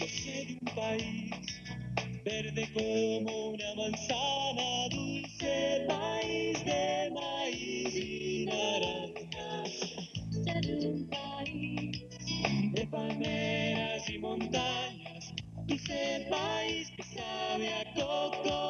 Sé de un país verde como una manzana, dulce país de maíz y naranjas. Sé de un país de palmeras y montañas, dulce país que sabe a coco